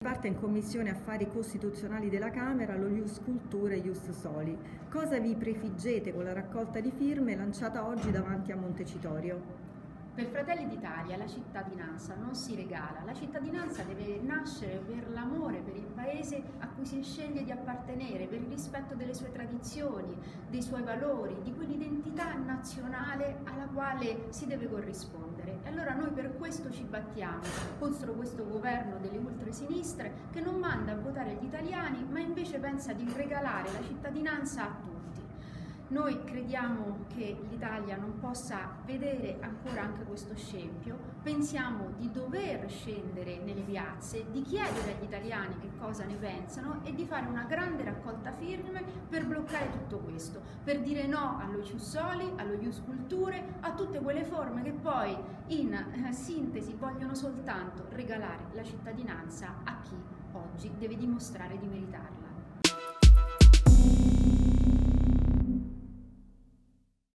Parte in Commissione Affari Costituzionali della Camera lo Ius Culturae Ius Soli. Cosa vi prefiggete con la raccolta di firme lanciata oggi davanti a Montecitorio? Per Fratelli d'Italia la cittadinanza non si regala, la cittadinanza deve nascere per l'amore per il paese a cui si sceglie di appartenere, per il rispetto delle sue tradizioni, dei suoi valori, di quell'identità nazionale alla quale si deve corrispondere. E allora noi per questo ci battiamo contro questo governo delle ultrasinistre che non manda a votare gli italiani, ma invece pensa di regalare la cittadinanza a tutti. Noi crediamo che l'Italia non possa vedere ancora anche questo scempio, pensiamo di dover scendere nelle piazze, di chiedere agli italiani che cosa ne pensano e di fare una grande raccolta firme per bloccare tutto questo, per dire no allo Ius Soli, allo Ius Culturae, a tutte quelle forme che poi in sintesi vogliono soltanto regalare la cittadinanza a chi oggi deve dimostrare di meritarla.